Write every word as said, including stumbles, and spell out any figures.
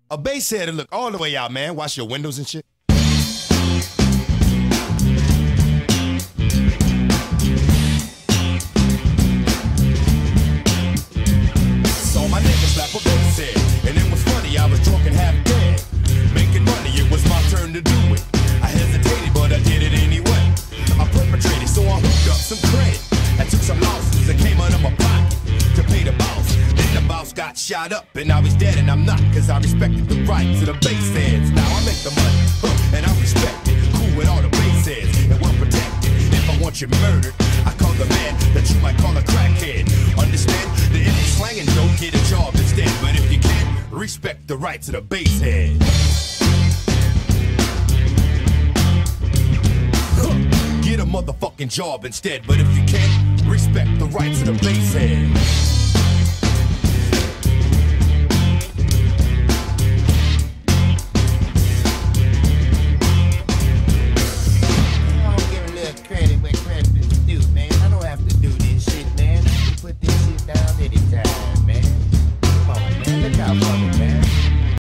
A basehead to look all the way out, man. Wash your windows and shit. Saw my nigga slap a basehead, and it was funny, I was drunk and half dead. Making money, it was my turn to do it. I hesitated, but I did it anyway. I perpetrated, so I hooked up some credit. I took some losses and came out of my pocket to pay the boss. Then the boss got shot up, and now he's dead, and I'm not, cause I respected the rights of the baseheads. Now I make the money, huh, and I respect it. Cool with all the baseheads, and well protected. If I want you murdered, I call the man that you might call a crackhead. Understand? The if you slanging, don't get a job instead. But if you can't, respect the rights of the basehead. Get a motherfucking job instead, but if you can't, respect the rights of the basehead. I don't give a little credit where credit is due, man. I don't have to do this shit, man. I can put this shit down anytime.